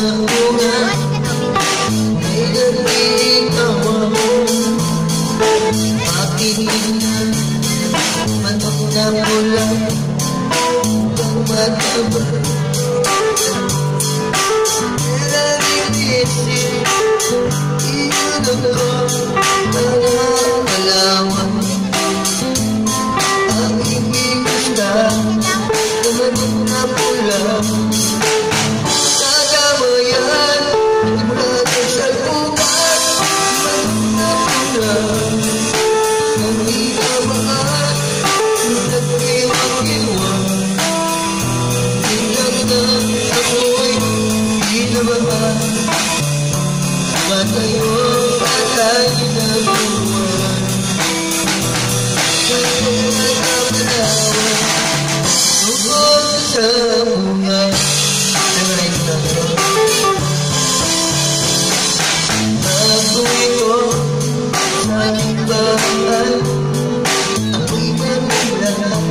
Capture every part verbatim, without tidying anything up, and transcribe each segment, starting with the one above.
bunga ay nagitawa mo. Makinig na manok na pula ang mataba. Nalalinisip iyon ako ang alawan. Ang ibig gusta na manok na pula. Nagamayan mula sa bukas manok na pula. Ang inamaan nagkiwag-iwag. Tingnan na ako'y inabahan. Matayo patay na buwan. Kaya nagkakalawan tungkol sa bunga. Nangay na ako'y ko sa bahay. Ako'y namilang,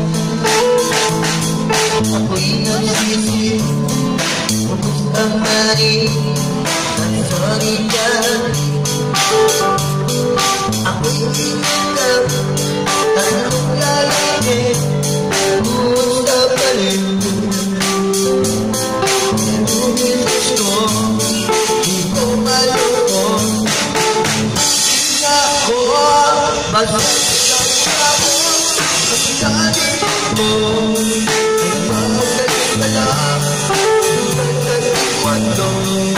ako'y nagsisip. Ubus ang maring at sorry ka. Ako'y inagap at anong lalagin. Ubus ka pa rin. Pero gusto di ko maloko. Ako basta ako ang galing mo. Ay magaling ka lang ang nagtiwan mo.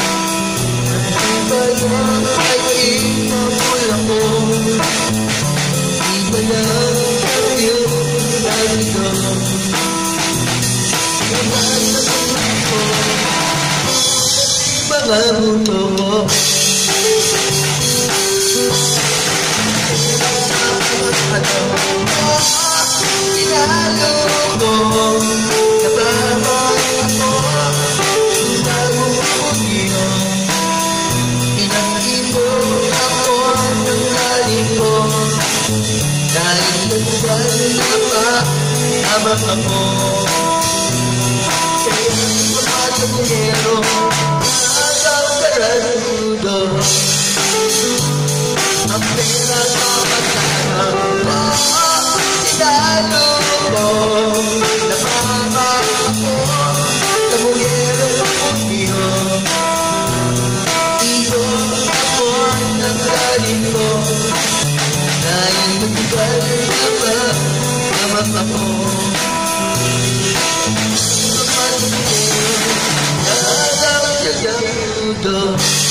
Di ba yan ay inamula mo? Di ba yan yung nalito? Iwan na naman ko mga buto ko. Tinalo ko, nababay ako, bago ko niyo. Pinag-ibon ako ng lalim ko, dahil nagbuwan na pa habang ako. Kaya pagkakagero, nakakagaradudo. Ang pera kapatara mo, tinalo mo. Napaka ako, namuyero ako niyo. Iyo ako ng lalim ko, dahil nagbuwan na pa habang ako. Pagkakagero, nakakagaradudo.